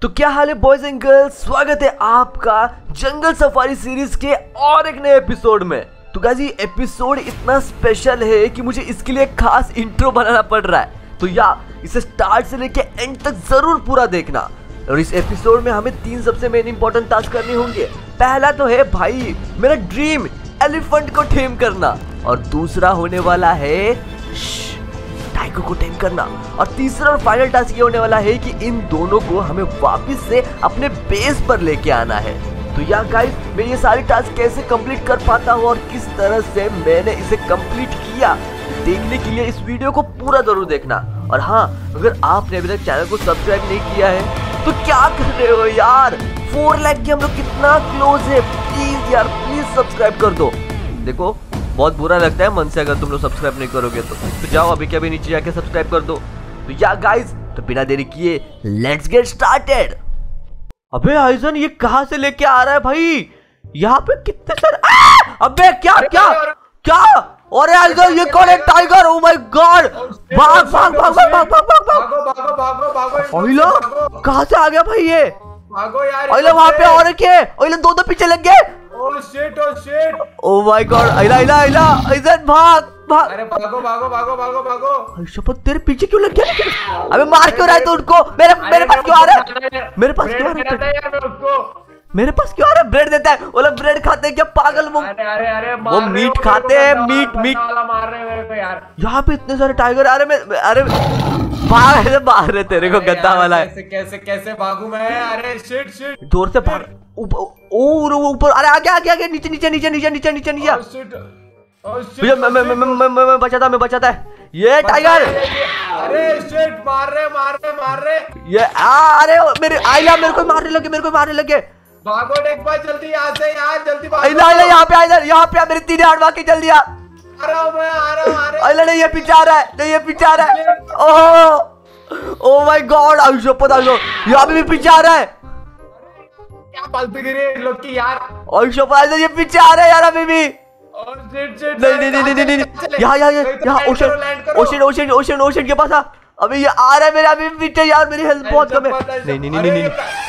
तो क्या हाल है बॉयज एंड गर्ल्स, स्वागत है आपका जंगल सफारी सीरीज के और एक नए एपिसोड में। तो गाइस ये एपिसोड इतना स्पेशल है कि मुझे इसके लिए खास इंट्रो बनाना पड़ रहा है। तो इसे स्टार्ट से लेके एंड तक जरूर पूरा देखना। और इस एपिसोड में हमें 3 सबसे मेन इंपॉर्टेंट टास्क करने होंगे। पहला तो है भाई मेरा ड्रीम एलिफेंट को टेम करना, और दूसरा होने वाला है टाइगर को टेम करना, और तीसरा और फाइनल टास्क ये होने वाला है कि इन दोनों को हमें वापस से अपने बेस पर लेके आना है। तो गाइस मैं ये सारी टास्क कैसे कंप्लीट कर पाता हूँ और किस तरह से मैंने इसे कंप्लीट किया, देखने के लिए इस वीडियो को पूरा जरूर देखना। और हाँ, अगर आपने अभी तक चैनल को सब्सक्राइब नहीं किया है तो क्या कर रहे हो यार। 4 लाख के हम लोग कितना क्लोज है, प्लीज यार प्लीज सब्सक्राइब कर दो। देखो बहुत बुरा लगता है मन से अगर तुम लोग सब्सक्राइब नहीं करोगे तो जाओ अभी के अभी नीचे जाके सब्सक्राइब कर दो। तो गाइस तो बिना देरी किए लेट्स गेट स्टार्टेड। अबे आइजन ये कहां से लेके आ रहा है भाई, यहाँ पे कितने सारे अबे क्या क्या क्या। अरे आइजन ये कौन है? Tiger, oh my God. भाग भाग भाग भाग भाग भाग भाग भाग भाग। ओइला कहां से आ गया भाई ये? भागो यार। ओइला वहां पे और क्या? ओइला दो पीछे लग गए। Oh shit oh shit. Oh my God. आइला आइजन भाग भाग। अरे भागो भागो भागो भागो भागो। शपथ तेरे पीछे क्यों लग गया? अबे मार क्यों रहा है तू उनको? मेरे पास क्यों आ रहा है? मेरे पास क्यों आ रहा है? मेरे पास क्यों आ रहा है? ब्रेड देता है। वो लोग ब्रेड खाते हैं क्या पागल? वो अरे वो मीट खाते हैं, मीट मार रहे हैं मेरे को यार। यहाँ पे इतने सारे टाइगर आ रहे। अरे मार रहे तेरे को गद्दा वाला है। कैसे भागू मैं? अरे शिट शिट। जोर से भाग। ऊपर। अरे आगे नीचे मैं बचाता है ये टाइगर। अरे शिट मार रहे ये अरे मेरे को मारने लगे। भागो एक बार जल्दी यहाँ से, यार जल्दी भागो। यहाँ पे मेरे 3 हाथ भाग के जल्दी आ रहा हूँ। नहीं ये पीछे आ रहा है। Oh my God. यहाँ पे भी पीछे आ रहा है। क्या फालतूगिरी लोग की यार। ये पीछे आ रहा है यार अभी भी। नहीं यहाँ ओशन के पास अभी ये आ रहा है मेरे अभी पीछे यार। मेरी हेल्थ बहुत कम है। नहीं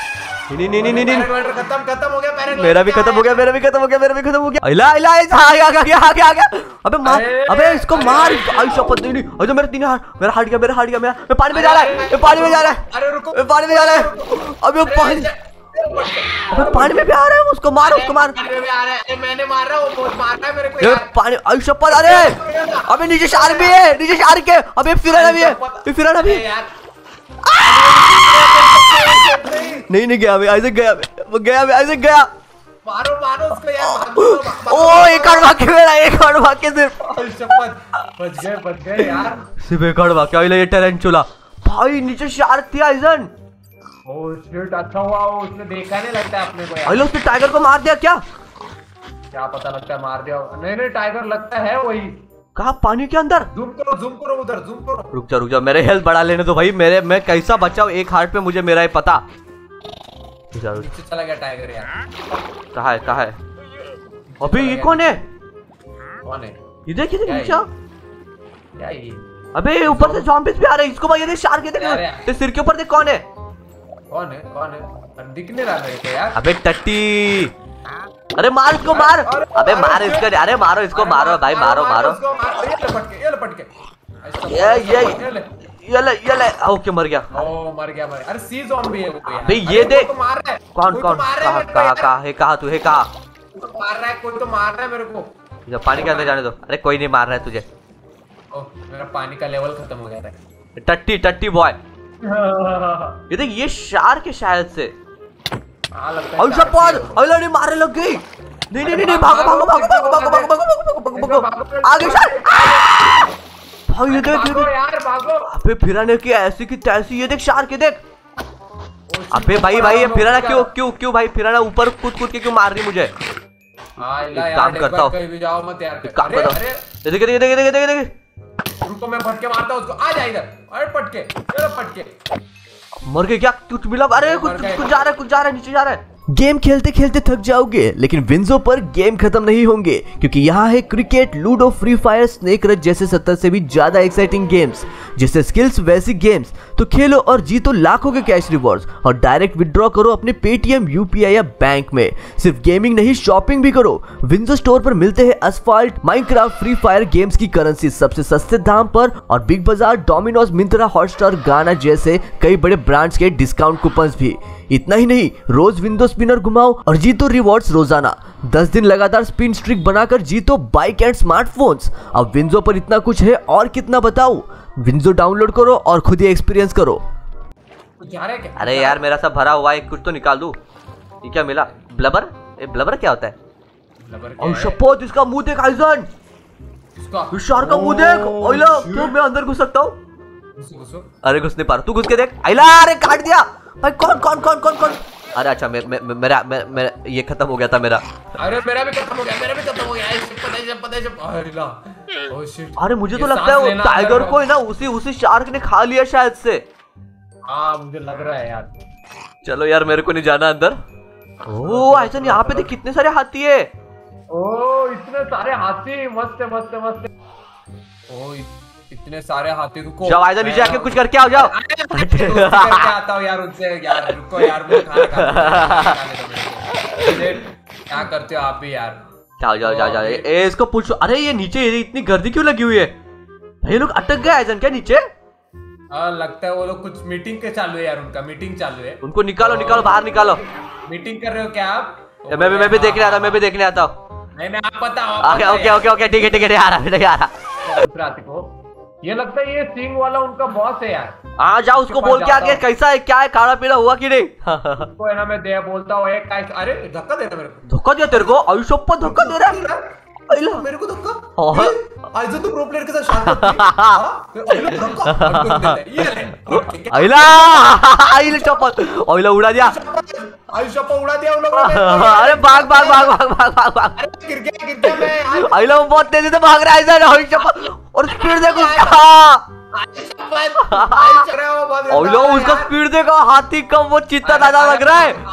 खत्म हो गया। मेरा भी खत्म हो गया। आ गया। अबे इसको मार। नहीं अरे मेरा हट गया। मैं पानी में जा रहा है। अरे रुको, पानी में जा रहा है। अबे पानी में भी आ रहा है। उसको मार। मैंने मार रहा हूँ, मार रहा है मेरे को यार। पानी अरे अबे नीचे शार्क भी है। के अबे फिराना भी है। नहीं गया अभी। आइज़ैक गया। मारो उसको यार। ओ एक और भाग के सिर्फ बच गए यार। सिर्फ एक और भाग के। ये टेरेंचुला भाई नीचे शार्क थी आइज़न। ओह शिट, अच्छा हुआ उसने देखा नहीं लगता है अपने को यार। उसने टाइगर को मार दिया क्या पता लगता है मार दिया। नहीं टाइगर लगता है वही। कहा पानी के अंदर? जूम करो उधर जूम करो। रुक जा मेरे हेल्थ बढ़ा लेने तो भाई। मैं कैसा बचाऊं एक हार्ट पे, मुझे मेरा ही पता। नीचे चला गया टाइगर यार। कहाँ है? अबे ये कौन है? ये देख नीचे। क्या ये? अबे ऊपर से ज़ॉम्बीज़ भी आ रहे हैं। इसको भाई शार्क देख सिर के ऊपर देख। कौन है? दिख नहीं रहा मेरे को यार। अबे टट्टी। अरे मार इसको मार। अबे मार इसको। अरे मारो इसको, मारो भाई मारो। ये लपट के। ये ले। ओके मर गया। मर गया। अरे सी ज़ॉम्बी है वो यार। भाई ये देख मार रहा है। कौन कहाँ तू है? मार रहा है कोई तो मार रहा है मेरे को। पानी के अंदर जाने दो। अरे कोई नहीं मार रहा है तुझे। मेरा पानी का लेवल खत्म हो गया था। टट्टी बॉय। ये देख ये शार्क है शायद से। नहीं मारने लग गई। नहीं भागो। आगे भाई ये देख यार भागो। अबे फिराने की ऐसी की तैसी। ये देख शार्क देख। अबे भाई ये फिराना क्यों भाई? फिराना ऊपर कूद के क्यों मार रही मुझे? काम करता हूँ। देख रुको मैं फटके मारता हूँ उसको। आ जा इधर। अरे पटके। मर गए क्या? कुछ मिला? अरे कुछ जा रहा है नीचे जा रहा है। गेम खेलते खेलते थक जाओगे, लेकिन विंजो पर गेम खत्म नहीं होंगे, क्योंकि यहाँ है cricket, ludo, Free Fire, Snake Rush जैसे 70 से भी ज्यादा एक्साइटिंग गेम्स। जैसे स्किल्स वैसी गेम्स, तो खेलो और जीतो लाखों के कैश रिवॉर्ड्स और डायरेक्ट विड्रॉ करो अपने पेटीएम, यूपीआई या बैंक में। सिर्फ गेमिंग नहीं, शॉपिंग भी करो। विंजो स्टोर पर मिलते हैं Asphalt, Minecraft, Free Fire games की करेंसी सबसे सस्ते दाम पर, और बिग बाजार, डोमिनोज, मिंत्रा, हॉटस्टार, गाना जैसे कई बड़े ब्रांड्स के डिस्काउंट कूपन्स भी। इतना ही नहीं, रोज विंडो स्पिनर घुमाओ और जीतो रिवॉर्ड्स रोजाना। 10 दिन लगातार स्पिन स्ट्रिक बनाकर जीतो बाइक एंड स्मार्टफोन्स। अब विंजो पर इतना कुछ है और कितना बताऊं। विंजो डाउनलोड करो और खुद ही एक्सपीरियंस करो। अरे यार मेरा सब भरा हुआ है, कुछ तो निकाल दूं। ये क्या मिला? ब्लबर? ये ब्लबर क्या होता है? और शपथ, इसका मुंह देख आइजन, शार्क का मुंह देख। ओइला, क्यों मैं अंदर घुस सकता हूँ? अरे घुस नहीं पा रहा, तू घुस के देख। आइला, अरे काट दिया भाई। कौन कौन कौन कौन कौन? अरे अच्छा, मेरा ये खत्म हो गया था मेरा। अरे मेरा भी खत्म हो गया, मेरा भी खत्म हो गया। अरे मुझे तो लगता है वो टाइगर को है ना, उसी शार्क ने खा लिया शायद से। हाँ मुझे लग रहा है यार। चलो यार, मेरे को नहीं जाना अंदर। ओह ऐसा, यहाँ पे देख कितने सारे हाथी है। ओ इतने सारे हाथी, मस्त मस्त मस्त। ओ इतने सारे हाथी। रुको, जाओ आइजा, नीचे आके कुछ करके आओ, जाओ। करके आता हूँ यार उनसे। यार रुको यार, मुझे खाना क्या करते हो आप भी यार? जाओ जाओ जाओ जाओ, इसको पूछो। अरे ये नीचे इतनी गर्दी क्यों लगी हुई है? ये लोग अटक गए आइजन क्या नीचे? लगता है वो लोग कुछ मीटिंग के चालू है यार, उनका मीटिंग चालू है। उनको निकालो निकालो, बाहर निकालो। मीटिंग कर रहे हो क्या आप? मैं भी देखने आता हूँ, मैं भी देखने आता हूँ। नहीं मैं आप बताओ। ओके ओके ओके, ठीक है ठीक है, आ रहा। ये लगता है ये सिंह वाला उनका बॉस है यार। हाँ जाओ, उसको बोल के आगे कैसा है, क्या है, खाना पीना हुआ कि नहीं? उसको है ना मैं बोलता हूँ। अरे धक्का दे रहा मेरे को। धक्का दिया तेरे को? आयुष धक्का दे रहा है मेरे को धक्का। आज तो प्रो प्लेयर के साथ शांत उड़ा दिया। उड़ा दिया उन लोगों ने। अरे भाग भाग भाग भाग भाग भाग भाग। गिर गया मैं। आइला बहुत तेजी से भाग रहा है और स्पीड देखो उसका। उसका स्पीड देखो, हाथी कम, वो चित्ता दादा लग रहा है।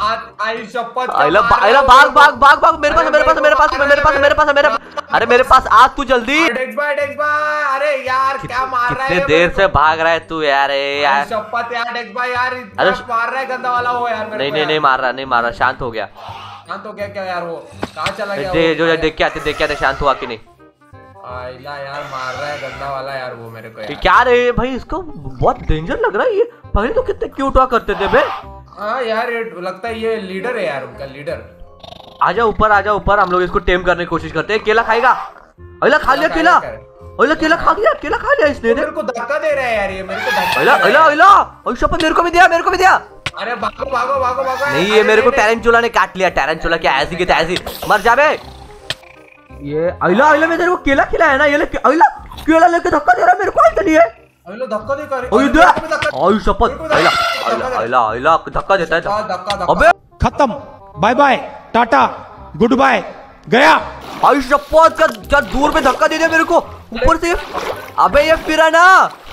भाग भाग भाग भाग, मेरे पास मेरे पास मेरे पास मेरे पास मेरे पास मेरे पास। अरे मेरे पास आ तू जल्दी। अरे यार क्या मार रहा है? कितने देर से भाग रहा है तू यार? यार शपथ यार, यार मार रहा है गंदा वाला वो यार। नहीं मार रहा, शांत हो गया। शांत हो गया क्या यार? वो कहाँ चला गया? देख के आते शांत हुआ कि नहीं। आइला यार मार रहा है गंदा वाला यार वो मेरे को यार। क्या रे भाई, इसको बहुत डेंजर लग रहा है ये। पहले तो कितने क्यूट हुआ करते थे बे। हाँ यार, ये लगता है ये लीडर है यार, उनका लीडर। आजा ऊपर, हम लोग इसको टेम करने की कोशिश करते हैं। केला खाएगा? अइला खा लिया केला। अइला केला खा लिया इसने। मेरे को धक्का दे रहा है यार ये, मेरे को धक्का। अइला मेरे को भी दिया। अरे भागो भागो भागो भागो। नहीं, ये मेरे को टैरेंचुला ने काट लिया। टैरेंचुला क्या ऐसी की तैसी, मर जा बे। ये अइला मैं तेरे को केला खिलाया ना, ये ले अइला केला लेके धक्का दे रहा मेरे को। इतनी है अइला धक्का दे कर। आयुष शपथ, अइला धक्का देता है। अबे खत्म, bye bye, tata, good bye, गया। आयुष शपथ का दूर में धक्का दे दिया मेरे को ऊपर से। अबे ये फिरा ना।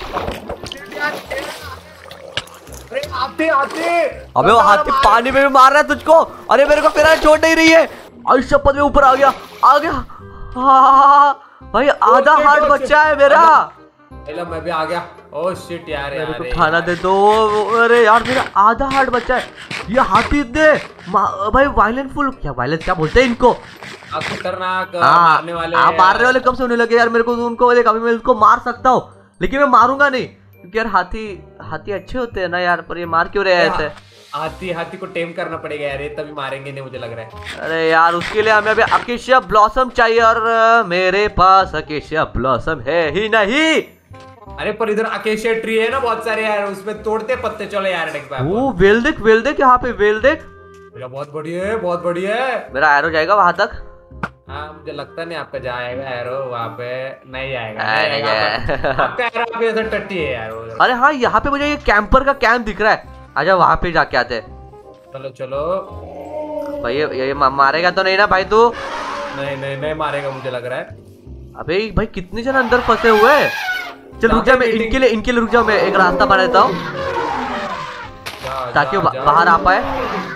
अबे वो हाथी पानी में भी मार रहा है तुझको। अरे मेरे को फिरा छोड़ नहीं रही है। आयुष शपथ में ऊपर आ गया। भाई आधा हार्ट बच्चा है मेरा। मैं भी आ गया। ओह शिट यार, मेरे को खाना दे दो। अरे यार मेरा आधा हार्ट बच्चा है। ये हाथी इतने भाई वायलेंटफुल, क्या वायलेंस क्या बोलते हैं इनको? खतरनाक मारने वाले कब से होने लगे यार मेरे को। उनको देख, अभी मैं उसको मार सकता हूँ लेकिन मैं मारूंगा नहीं, क्योंकि यार हाथी अच्छे होते हैं ना यार। पर ये मार क्यों रहे हैं ऐसे? हाथी को टेम करना पड़ेगा यार, ये तभी मारेंगे नहीं मुझे लग रहा है। अरे यार उसके लिए हमें अभी अकेशिया ब्लॉसम चाहिए, और मेरे पास अकेशिया ब्लॉसम है ही नहीं। अरे पर इधर अकेशिया ट्री है ना बहुत सारे यार, उसमें तोड़ते पत्ते। चलो यार वो वेल देख यहाँ पे, वेल देख। बहुत बढ़िया है, बहुत बढ़िया है। मेरा एरो जाएगा वहां तक? हाँ मुझे लगता नहीं आपका जाएगा एरो वहाँ पे। नहीं आएगा आपका एरो अभी उधर टट्टी है यार। अरे हाँ, यहाँ पे मुझे ये कैंपर का कैंप दिख रहा है। आजा वहाँ पे जाके आते। चलो भाई ये मारेगा तो नहीं ना भाई तू? नहीं मारेगा मुझे लग रहा है। अबे भाई कितने जन अंदर फंसे हुए हैं। चल रुक जा, मैं इनके लिए रुक जाओ। मैं एक रास्ता बना देता हूँ ताकि वो बाहर आ पाए।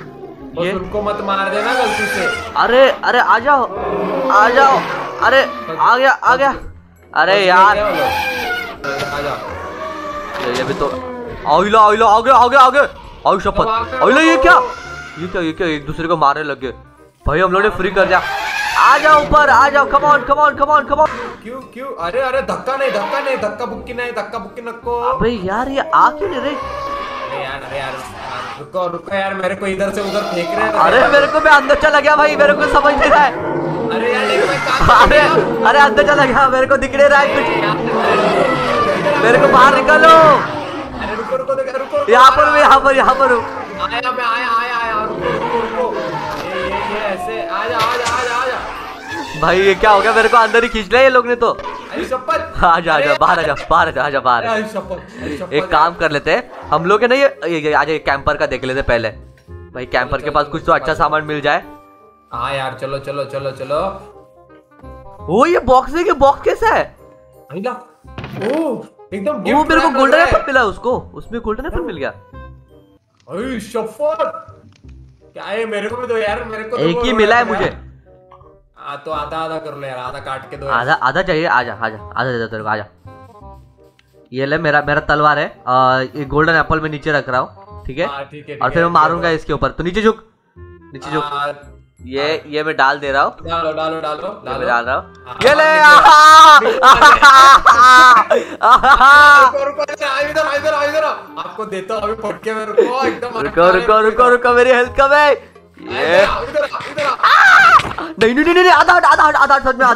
ये उनको मत मार देना गलती से। अरे अरे आ जाओ आ जाओ। अरे आ गया आ गया। अरे यार आ जाओ। ये भी तो आइला आइला आ गया आ गया आ गया। आओ शपथ आइला। ये क्या एक दूसरे को मारने लग गए भाई। हम लोग ने फ्री कर दिया। आ जाओ ऊपर आ जाओ। Come on come on come on come on. क्यों अरे अरे धक्का नहीं धक्का बुक्की नको। अबे यार ये आ क्यों नहीं रही। अरे यार रुको यार मेरे को इधर से उधर फेंक रहे हैं। अरे मेरे को भी अंदर चला गया भाई। मेरे को समझ नहीं रहा है। अरे यार देखो मैं काम अरे अरे अंदर चला गया। मेरे को दिख नहीं रहा है कुछ। मेरे को बाहर निकालो। अरे रुको यहाँ पर हूँ। आया रुको ये ऐसे आजा भाई ये क्या हो गया। मेरे को अंदर ही खींच लिया ये लोग ने तो। अरे शपथ। आजा बाहर बाहर। एक काम कर लेते हैं हम लोग है ना। ये आज कैंपर का देख लेते पहले। भाई कैंपर के पास कुछ तो अच्छा सामान मिल जाए। हाँ यार चलो। वो ये बॉक्स है कि बॉक्स कैसा है। एकदम वो मेरे को गोल्डन एप्पल मिला उसको। उसमें गोल्डन एप्पल मिल गया। क्या है मेरे को भी दो यार। मेरे को एक ही मिला है मुझे। तो आधा कर लो यार। आधा काट के दो। आधा चाहिए। आजा आधा दे दो तेरे को। आजा ये ले मेरा तलवार है। ये गोल्डन एप्पल में नीचे रख रहा हूँ। ठीक है और फिर मैं मारूंगा इसके ऊपर। तो नीचे झुक। ये मैं डाल दे रहा हूँ। डालो डाल रहा हूँ। ये ले इधर आपको देता हूँ अभी पटके में। रुको एकदम रुको मेरी हेल्थ कम है। ये नहीं आधा सच में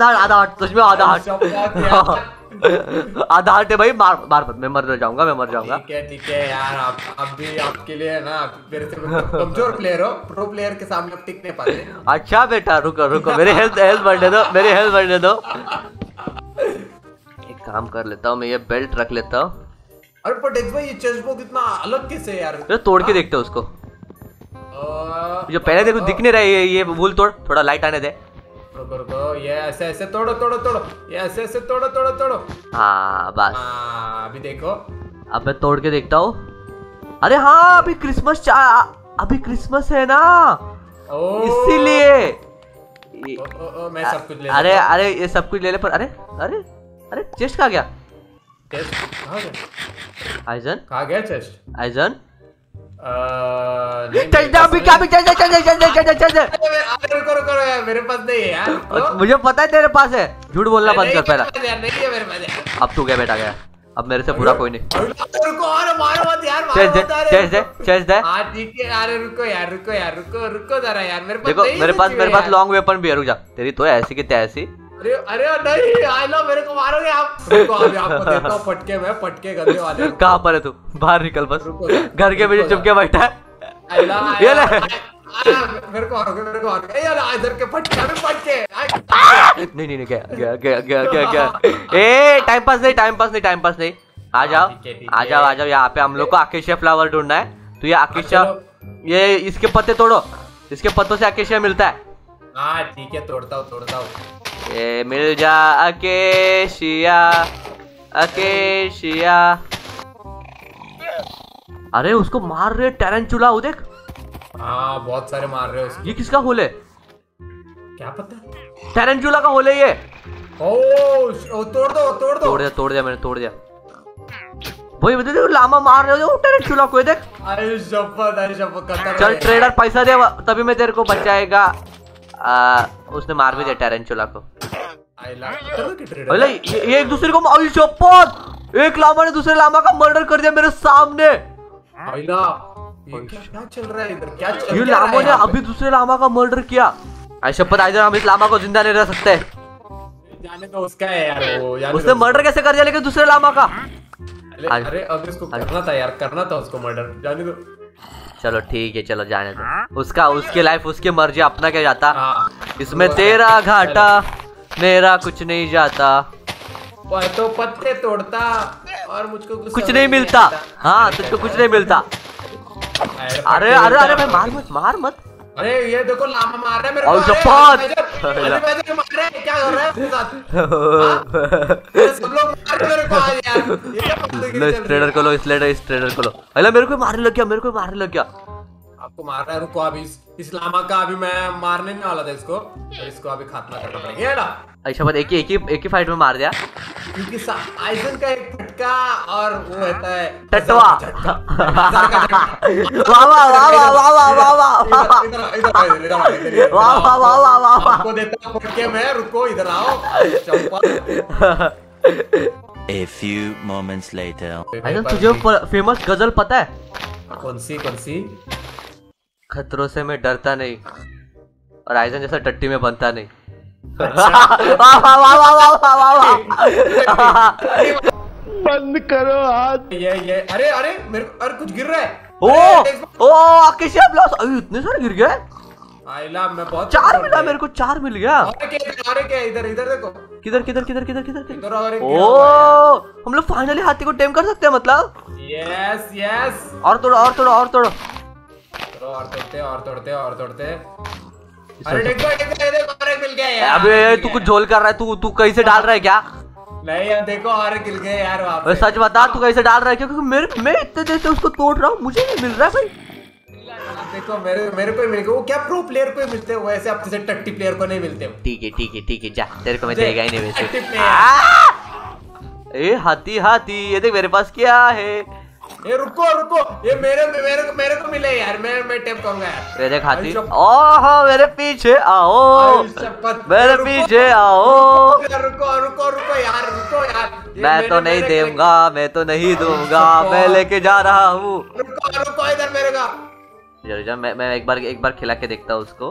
आधा हट है भाई। मार मत। मैं मर जाऊंगा। ठीक है यार। आप भी आपके लिए ना मेरे से कमजोर प्लेयर हो। प्रो प्लेयर के सामने आप टिक नहीं पाते। अच्छा बेटा रुको मेरी हेल्थ बढ़ने दो। एक काम कर लेता हूँ मैं। ये बेल्ट रख लेता हूँ। अरे पर डेक्स भाई ये चेस्ट बॉक्स इतना अलग कैसे यार। तोड़ के देखते उसको। जो पहले देखो दिख नहीं रहा है। ये वूल तोड़। थोड़ा लाइट आने दे। रुको ये ऐसे तोड़ो। ये ऐसे तोड़ो। हाँ बस। अभी देखो। अब मैं तोड़ के देखता हूँ। अरे हाँ अभी क्रिसमस है ना इसीलिए। मैं सब कुछ ले। अरे ये सब कुछ ले ले। पर अरे चेस्ट कहाँ गया। आइजन कहाँ गया चेस्ट। आइजन रुको मेरे पास नहीं है यार। मुझे पता है तेरे पास है। झूठ बोलना बंद कर पहला। नहीं है मेरे पास। अब तू क्या बेटा गया। अब मेरे से बुरा कोई नहीं। मारो मत यार। चेस्ट दे। हाँ ठीक है। अरे रुको जरा यार। देखो मेरे पास लॉन्ग वेपन भी है। रुक जा। तेरी तो ऐसी की तैसी। अरे नहीं आइलो मेरे को मारोगे आप। रुको अभी आपको देता हूँ पटके गंदे वाले। कहाँ पर है तू। बाहर निकल बस। घर के पीछे चुपके बैठा है। ये ले मेरे को मारोगे यार। इधर के पटके नहीं क्या ए टाइम पास नहीं। आ जाओ यहाँ पे। हम लोग को अकेशिया फ्लावर ढूंढना है। तो ये अकेशिया ये इसके पत्ते तोड़ो। इसके पत्तों से अकेशिया मिलता है। हाँ ठीक है तोड़ता हूँ। ये मिल जा अकेशिया। अरे उसको मार रहे टैरेंटुला। वो देख। हाँ बहुत सारे मार रहे हो उसको। ये किसका होल है। क्या पता। टैरेंटुला का होल है ये। तोड़ दो। मैंने तोड़ दिया। वही देखो लामा मार रहे हो टैरेंटुला को। देख चल ट्रेडर पैसा दे तभी मैं तेरे को बचाएगा। उसने मार भी दिया टैरेंटुला को। ये एक दूसरे को शपथ। एक लामा ने दूसरे लामा का मर्डर कर दिया मेरे सामने। क्या चल रहा है इधर। क्या चल ये लामा ने अभी दूसरे लामा का मर्डर किया। शपथ आइजन हम इस लामा को जिंदा नहीं रह सकते। जाने तो उसका है यार। वो उसने मर्डर कैसे कर दिया लेकिन दूसरे लामा का। अरे अब इसको करना था उसको मर्डर। जाने दो। चलो ठीक है चलो जाने दो। उसकी लाइफ उसकी मर्जी। अपना क्या जाता। इसमें तेरा घाटा मेरा कुछ नहीं जाता। तो पत्ते तोड़ता और मुझको कुछ नहीं मिलता। हाँ तुझको कुछ नहीं मिलता। अरे भाई मार मत। अरे ये देखो लामा मार रहा है मेरे को। क्या हो रहा है अपने साथ। सब लोग मार मेरे को यार। इस ट्रेडर को लो। अरे मेरे को मारने लग गया। आपको मार रहा है, रुको अभी इस लामा का अभी मैं मारने नहीं वाला था इसको, तो इसको अभी खात्मा करना पड़ेगा ना। अच्छा बात एक ही फाइट में मार दिया, क्योंकि आइजन का एक फटका और वो रहता है टटवा। आपको देता हूं फटके में, रुको इधर आओ। A few moments later. Aizen तुझे फेमस गजल पता है? कौन सी? खतरों से मैं डरता नहीं और आइजन जैसा टट्टी में बनता नहीं। बंद करो हाथ। ये अरे मेरे कुछ गिर रहा है। ओ आकेश इतने सारे गिर गए। आइला मैं बहुत 4 मिला मेरे को, 4 मिल गया। अरे क्या इधर देखो। किधर और ओ हम लोग फाइनली हाथी को टेम कर सकते हैं मतलब। यस और तोड़ो और तोड़ते। अरे देखो मिल गया यार। अबे तू कुछ झोल कर रहा है, तू कहीं से डाल रहा है क्या? नहीं यार देखो और गिर गए यार वहाँ पे। सच बता तू कहीं से डाल रहा है क्या? क्योंकि मैं इतने देर से उसको तोड़ रहा हूँ, मुझे नहीं मिल रहा है भाई। देखो मेरे को ही मिल गया, वो क्या प्रो प्लेयर को ही मिलते हैं, वैसे आप जैसे टट्टी प्लेयर को नहीं मिलते। ठीक है जा, तेरे को मैं देगा ही नहीं वैसे। ए हाथी ये देख मेरे पास क्या है। ये रुको ये मेरे को मिले यार, मैं टेप करूंगा यार। ये देख हाथी। ओहो मेरे पीछे आओ, मेरे पीछे आओ। रुको यार। मैं तो नहीं दूंगा, मैं लेके जा रहा हूँ। रुको इधर मेरे का। मैं एक बार खिला के देखता हूँ उसको।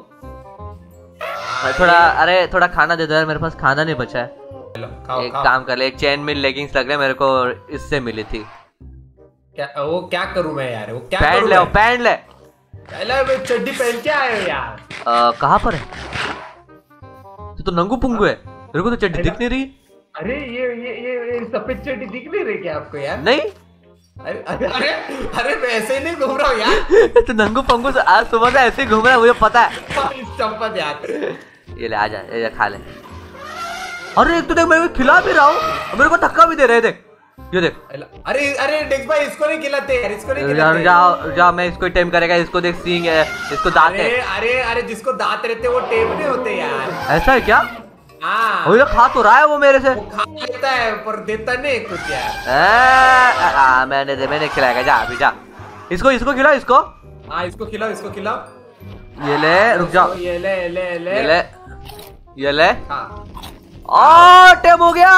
थोड़ा खाना दे दो यार, मेरे पास खाना नहीं बचा है। एक काम कर ले, चेन मिल लेगिंग्स लग रहे मेरे को, इससे मिली थी। वो क्या करूं मैं यार? वो क्या पैंट ले पैंट ले। मैं चड्डी पहन के आए हो यार। कहाँ पर है? तो नंगू पुंगू है, मेरे को तो चड्डी दिख नहीं रही। अरे ये सफेद चड्डी दिख नहीं रही क्या आपको यार? नहीं। अरे मैं ऐसे ही नहीं घूम रहा हूँ यार। तो नंगू पंगू से आज सुबह से ऐसे ही घूम रहा है, मुझे पता है। चंपत यार। ये ले आजा, ये खा ले। अरे एक तो देख मैं खिला भी रहा हूँ, मेरे को धक्का भी दे रहे। देख ये देख। अरे देख भाई, इसको नहीं खिलाते यार, इसको नहीं खिलाते। जा मैं इसको टेम करेगा। इसको देख सींग है, इसको दांत है। अरे जिसको दांत रहते वो टेम नहीं होते यार। ऐसा है क्या? हाँ खा तो रहा है वो मेरे से। वो खा लेता है पर देता नहीं कुछ यार। मैंने खिलाएगा। जा अभी जा, इसको खिलाओ इसको। हाँ इसको खिलाओ। ये ले, रुक जाओ। ये ले। हाँ टेम हो गया।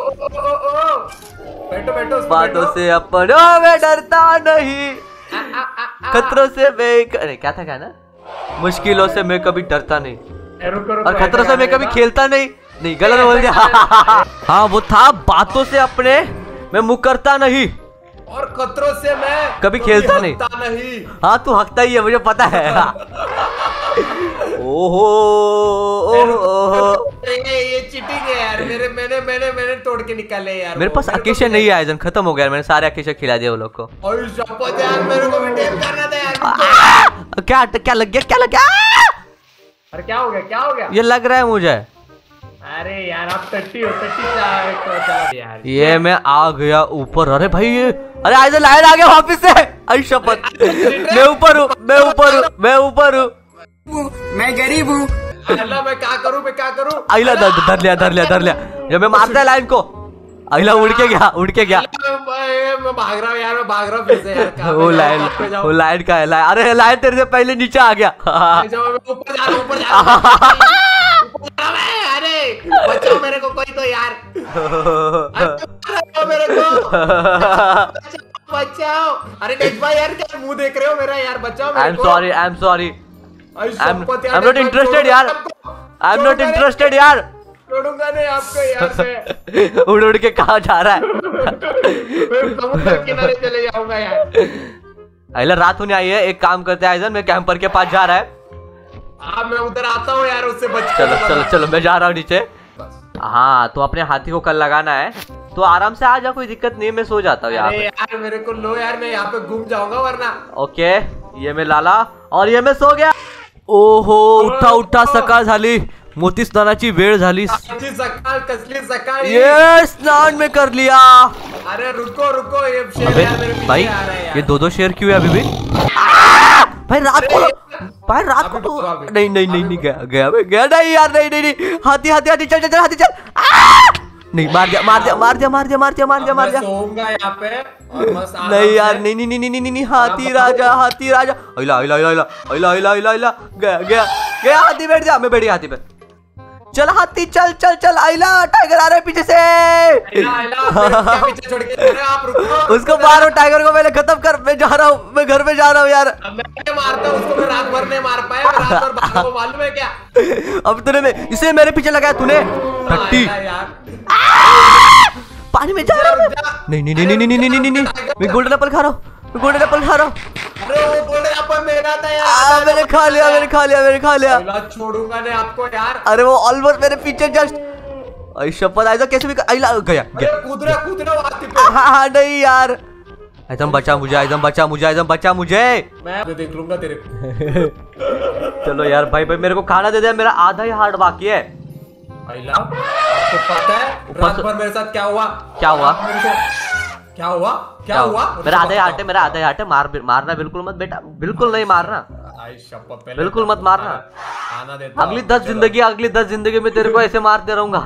बैठो बातों से अपनों में डरता नहीं, खतरों से मैं अरे क्या था गाना? मुश्किलों से मैं कभी डरता नहीं और खतरों से मैं कभी खेलता नहीं गलत बोल दिया। हाँ वो था, बातों से अपने मैं मुकरता नहीं और खतरों से मैं कभी खेलता नहीं। हाँ तू हकता ही है, मुझे पता है। ओहो ये चीटिंग है यार। मैंने तोड़ के निकाले यार। मेरे पास अकेशा नहीं है आइजन, खत्म हो गया। मैंने सारे अकेशा खिला दिए वो लोग को। यार मेरे को भी टेप करना था यार। क्या लग गया? अरे क्या हो गया? ये लग रहा है मुझे। अरे यार आप टट्टी हो यार। ये मैं आ गया ऊपर। अरे भाई ये, अरे आइजन लाइन आ गया वापिस से। आई शपथ, मैं ऊपर हूँ। मैं गरीब हूँ। मैं क्या करूँ? आइला धर लिया। जब मैं मारता है लाइन को, आइला उड़ के गया। मैं भाग रहा हूँ फिर से यार। वो लाइन का है। अरे लाइन तेरे से पहले नीचे आ गया। ऊपर जा रहा हूँ। अरे बचाओ मेरे को कोई तो यार। मेरे को बचाओ। अरे देख भाई यार, क्या मुंह देख रहे हो मेरा यार? बचाओ मेरे को। I am sorry. I'm not interested यार। I'm not interested यार। छोड़ूंगा नहीं आपको यार मैं। उड़ के कहाँ जा रहा है? मैं समुद्र किनारे चले जाऊंगा यार। अरे रात होने आई है, एक काम करते हैं आइजन, मैं कैंपर के पास जा रहा है। मैं उधर आता हूँ यार, उससे बच। चलो मैं जा रहा हूँ नीचे। हाँ तो अपने हाथी को कल लगाना है, तो आराम से आ जा, कोई दिक्कत नहीं है। मैं सो जाता हूँ यहाँ पे। यार मेरे को लो यार, मैं यहाँ पे घूम जाऊंगा वरना। ओके ये मैं लाला और ये मैं सो गया। ओहो उठा सकाळ झाली, मोती स्नानाची वेळ झाली। सकाळ कसली सकाळ? ये स्नान में कर लिया। अरे रुको ये शेर यार मेरे पीछे भाई आ रहा है यार। ये 2 शेर क्यों है अभी भी? भाई रात को, भाई रात को तो नहीं नहीं नहीं नहीं गया गया गया नहीं यार, नहीं नहीं नहीं, हाथी हाथी हाथी, चल चल चल हाथी चल। नहीं मार दिया मार दिया मार दिया मार दिया मार दिया मार दिया मार दिया। सोऊंगा यहाँ पे और मस्त नहीं यार, नहीं नहीं नहीं नहीं नहीं, हाथी राजा हाथी राजा। इला इला इला इला इला इला इला इला, गया गया गया, हाथी बैठ जा, मैं बैठी हाथी पे। चल हाथी चल चल चल, आइला टाइगर आ रहा है पीछे से। पीछे छोड़ के आप रुको, उसको मारो, टाइगर को मैंने खत्म कर, मैं जा रहा हूँ, मैं घर में जा रहा हूँ यार। मैं मारता हूँ उसको, मैं रात भर नहीं मार पाया, मैं रात भर भागा हूँ, मालूम है क्या? अब तूने इसे मेरे पीछे लगाया तूने, टट्टी पानी में जा रहा हूँ। नहीं नहीं नहीं नहीं नहीं नहीं नहीं, मैं गोल्डन एप्पल खा रहा हूँ, मैं गोल्डन एप्पल खा रहा हूँ। अरे वो गोल्डन एप्पल मेरा था यार, मैंने खा लिया मैंने खा लिया मैंने खा लिया। छोड़ूंगा नहीं आपको यार। अरे वो ऑलमोस्ट मेरे पीछे जस्ट, शपथ आइजा कैसे भी आइला गया गया। कूद रहा हाथी पे। हाँ नहीं यार, एकदम बचा मुझे, एकदम बचा मुझे, एकदम बचा मुझे। मैं देख लूंगा तेरे को। चलो यार भाई भाई मेरे को खाना दे दे, मेरा आधा ही हार्ट बाकी है। आपको पता है रात भर मेरे साथ क्या हुआ? क्या हुआ? क्या हुआ? क्या हुआ? मेरा आधा हार्ट है, मेरा आधा हार्ट है। मारना बिल्कुल मत बेटा, बिल्कुल नहीं मारना, बिल्कुल मत मारना। अगली 10 जिंदगी में तेरे को ऐसे मारते रहूंगा।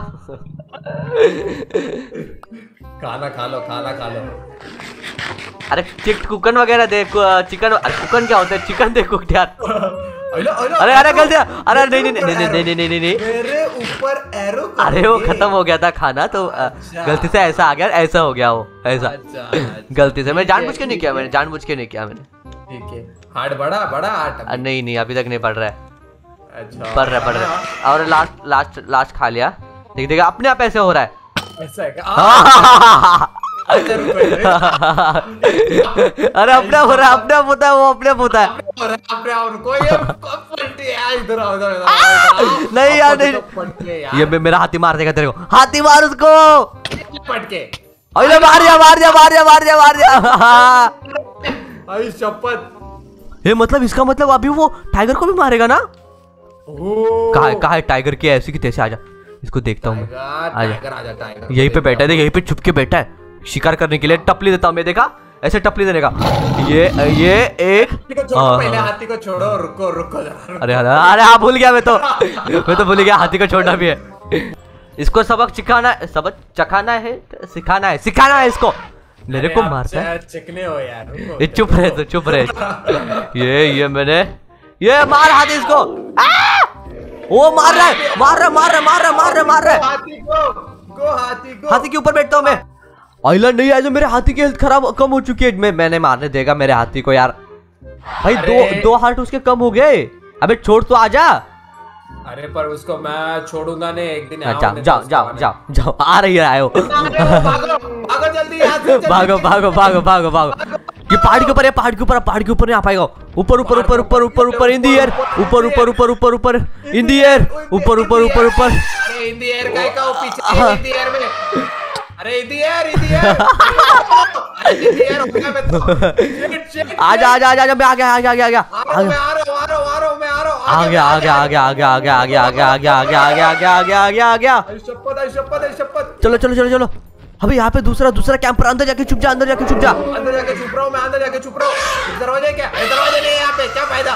खाना खा लो, खाना खा लो। अरे कुकन वगैरह दे, चिकन, कुकन क्या होता है? चिकन दे कुक यार। अरे अरे गलती, अरे नहीं नहीं नहीं नहीं नहीं नहीं नहीं, मेरे ऊपर एरो। अरे वो खत्म हो गया था खाना तो गलती से ऐसा आ गया, ऐसा हो गया वो ऐसा। गलती से, मैं जानबूझ के नहीं किया, मैंने जानबूझ के नहीं किया मैंने। ठीक है, हार्ट बड़ा हार्ट। नहीं नहीं अभी तक नहीं पड़ रहा है। अच्छा पड़ रहा है। और लास्ट खा लिया। देख देख अपने आप ऐसे हो रहा है। ऐसा है क्या? अरे अपने हो रहा है, अपने आप होता है वो, अपने आप होता है। नहीं यार नहीं, ये मेरा हाथी मार देगा तेरे को, हाथी मार उसको। पटके मार दिया मार दिया मार दिया मार दिया मार दिया। शपथ। ये मतलब इसका मतलब अभी वो टाइगर को भी मारेगा ना? कहा है टाइगर की ऐसी की तैसे? आजा इसको देखता हूँ मैं। आजा, यहीं पे बैठा है, देख यहीं पे छुप के बैठा है, शिकार करने के लिए। टपली देता हूँ मैं, देखा ऐसे टपली देने का। ये एक पहले हाथी को छोड़ो, रुको। अरे अरे हाँ भूल गया मैं तो भूल गया, हाथी को छोड़ना भी है। इसको सबक चखाना है, सिखाना है इसको। मेरे को मारता है, चिकने हो यार। चुप रहे तो चुप रहे। ये मैंने, ये मार हाथी इसको। वो मार रहा है हाथी के ऊपर बैठता हूँ मैं। आइलैंड नहीं आया, मेरे हाथी की हेल्थ खराब कम हो चुकी है। मैंने मारने देगा मेरे हाथी को यार। भाई दो हार्ट उसके कम हो गए। अबे छोड़ तो आजा। अरे पर उसको मैं छोड़ूंगा नहीं, एक दिन जाओ आ रही है, आयो। भागो जल्दी, भागो। ये पहाड़ के ऊपर है, पहाड़ के ऊपर नहीं आ पाएगा। ऊपर इन दी एयर, ऊपर इन दी एयर, ऊपर। अरे इन दी एयर का वो पीछे इन दी एयर में। अरे इन दी एयर आजा मैं आ गया। शपथ। चलो अभी यहाँ पे दूसरा कैंप पर। अंदर जाके छुप जा। अंदर जाके छुप रहा हूँ मैं, अंदर जाके छुप रहा हूँ। दरवाजे नहीं है यहाँ पे, क्या फायदा?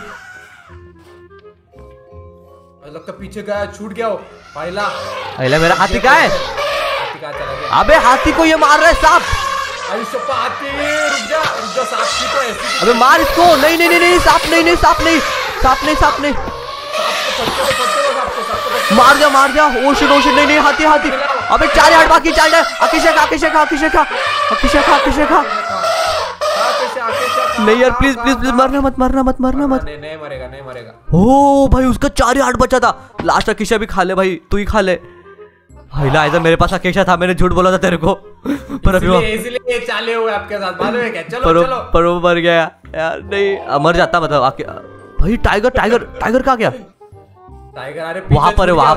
लगता पीछे गया, छूट गया वो। पहला मेरा हाथी कहाँ है? अबे हाथी को ये मार रहा है सांप। हाथी रुक जा, सांप की तो ऐसी। अबे मार इसको। नहीं सांप नहीं। मार दिया। ओ शिट नहीं हाथी। अबे 4 हार्ट बाकी, 4 आकिशे खा। नहीं यार प्लीज मारना मत। नहीं मरेगा। ओ भाई उसका 4 हार्ट बचा था। लास्ट अकीशा भी खा ले भाई, तू ही खा ले। भाई मेरे पास अकीशा था, मैंने झूठ बोला था तेरे को। पर अभी इसलिए चाले हुए आपके साथ, मालूम है क्या? चलो पर वो मर गया यार। नहीं मर जाता मतलब। भाई टाइगर कहाँ गया? टाइगर वहाँ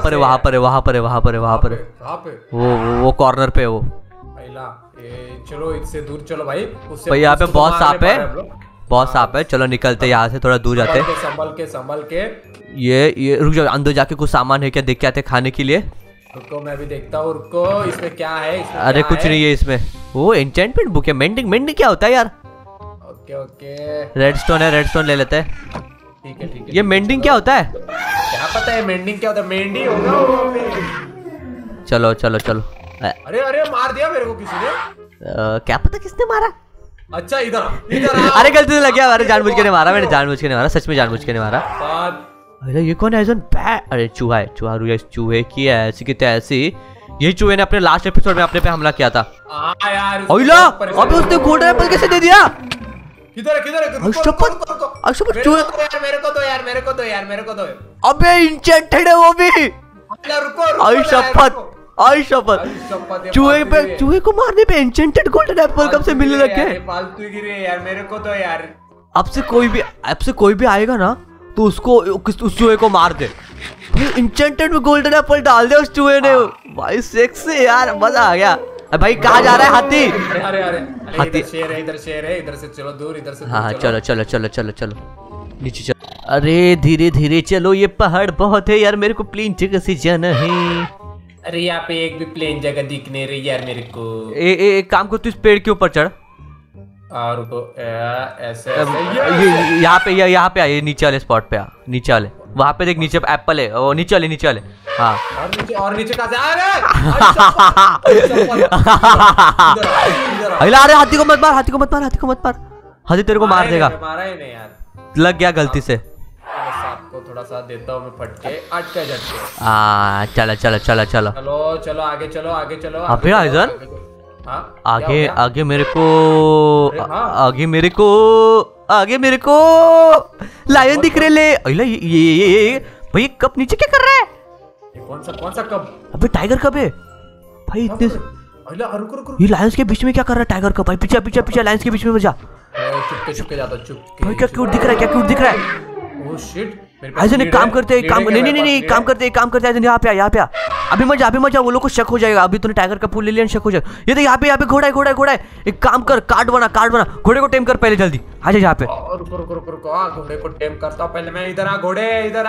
पर वो कॉर्नर पे वो। चलो इससे दूर चलो भाई। भाई यहाँ पे बहुत सांप है। चलो निकलते यहाँ से, थोड़ा दूर जाते। संभल के। ये रुक जाओ, अंदर जाके कुछ सामान है क्या देख के आते खाने के लिए। रुको मैं भी देखता हूँ। रुको इसमें क्या है? अरे कुछ नहीं है इसमें। वो एन्चेंटमेंट बुक है। मेंडिंग क्या होता है यार? ओके। रेडस्टोन ले लेते हैं। ठीक है। ये मेंडिंग क्या होता है? क्या पता है मेंडिंग क्या होता है? मेंडी होगा वो। चलो। अरे मार दिया मेरे को किसी ने। क्या पता किसने मारा? अच्छा इधर अरे गलती से लग गया। अरे जानबूझ के नहीं मारा मैंने, जानबूझ के नहीं मारा, सच में जानबूझ के नहीं मारा। अरे ये कौन है? अरे चूहा है, चूहे की है ऐसी की तैसी। यही चूहे ने अपने लास्ट एपिसोड में अपने पे हमला किया था। यार अबे उसने गोल्डन एप्पल कैसे दे दिया? किधर है? मेरे को दो। अबे इंचेंटेड है वो भी। रुको। चूहे को मारने पे इंचेंटेड गोल्डन एप्पल कब से मिलने लगे? फालतू गिरे यार, मेरे को दो यार। अब से कोई भी आएगा ना तो उसको उस चूहे को मार दे। इंचेंटेड में गोल्डन एप्पल डाल दे उस चूहे ने। भाई सेक्सी यार, मजा आ गया। भाई कहाँ जा रहा है हाथी? अरे हाथी इधर शेर है, इधर से चलो दूर, इधर से। हाँ चलो नीचे चलो। अरे धीरे चलो, ये पहाड़ बहुत है यार, मेरे को प्लेन जगह से जाना है। अरे यहाँ पे एक भी प्लेन जगह दिख नहीं रही यार मेरे को। एक काम कर, तू इस पेड़ के ऊपर चढ़। रुको ऐसे यहाँ पे आ, ये नीचे वाले स्पॉट पे आ, नीचे वाले वहाँ पे देख, नीचे एप्पल है, वो नीचे वाले। हाँ और नीचे कहाँ से? अरे हाथी को मत मार। हाथी तेरे को मार देगा। मारा ही नहीं यार, लग गया गलती से। आपको थोड़ा सा देता हूँ मैं फटके, अटके झटके। चलो आगे चलो। अबे आइजन, आगे मेरे को लायन दिख रहे ले। ये भाई कब नीचे क्या कर रहा है? कौन सा कब? अबे टाइगर कब है भाई? इतने रुको। ये लायंस के बीच में क्या कर रहा है टाइगर का? भाई पीछे लायंस के बीच में बजा। चुपके जाता भाई क्या क्यूट दिख रहा है। ओह शिट, आइजन एक काम करते हैं, काम करते हैं यहाँ पे आ। अभी मत जा, वो लोग को शक हो जाएगा। अभी तूने टाइगर का फूल ले लिया, शक हो जाएगा। ये तो यहाँ पे घोड़ा है। एक काम कर, कार्ड बना, घोड़े को टेम कर पहले, जल्दी आ जा यहाँ पे। रुको, घोड़े को टेम करता हूँ पहले मैं। इधर आ घोड़े, इधर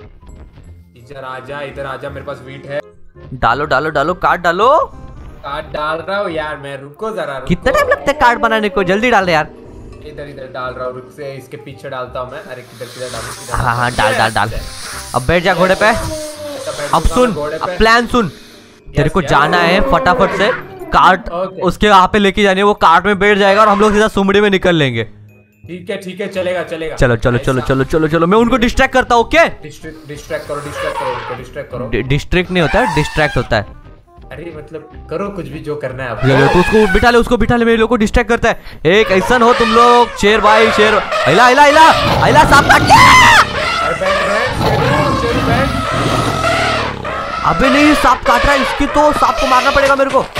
आ जा, मेरे पास वीट है। डालो कार्ड डालो। कार्ड डाल रहा हूँ यार मैं, रुको जरा। कितना टाइम लगता है कार्ड बनाने को? जल्दी डाल यार। इधर डाल रहा हूँ, रुक से इसके पीछे डालता हूँ मैं। अरे किधर डालूं? हाँ डाल। अब बैठ जा घोड़े पे। अब सुन, प्लान सुन। तेरे को जाना है फटाफट से, कार्ट उसके वहाँ पे लेके जानी है। वो कार्ट में बैठ जाएगा और हम लोग सीधा सुमड़ी में निकल लेंगे। ठीक है, चलेगा। चलो मैं उनको डिस्ट्रैक्ट करता हूँ। ओके, डिस्ट्रैक्ट करो। डिस्ट्रैक्ट नहीं होता है, डिस्ट्रैक्ट होता है। अरे मतलब करो कुछ भी जो करना है आपको। तो उसको बिठा ले, मेरे लोग को डिस्ट्रैक्ट करता है। एक ऐसा हो तुम लोग। शेर भाई शेर, हिला सांप काट के। अबे नहीं, सांप काट रहा है इसकी, तो सांप को मारना पड़ेगा मेरे को।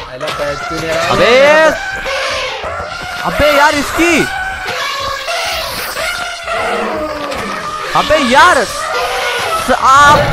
अबे यार इसकी, अबे यार सांप।